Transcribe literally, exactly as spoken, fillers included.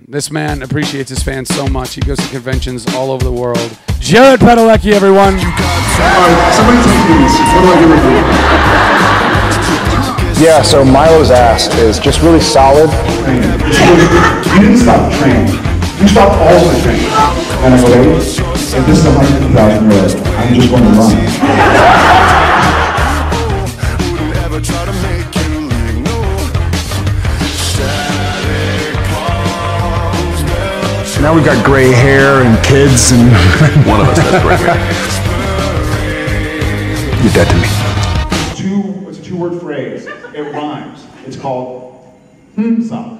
This man appreciates his fans so much. He goes to conventions all over the world. Jared Padalecki, everyone. All right, somebody take these. What do I give it? Yeah, so Milo's ass is just really solid. You didn't stop training. You stopped all the training. And I go, hey, if this is a hundred thousand euros, I'm just going to run. Now we've got gray hair and kids and... One of us has gray hair. You're dead to me. Two, it's a two-word phrase. It rhymes. It's called hmm sock.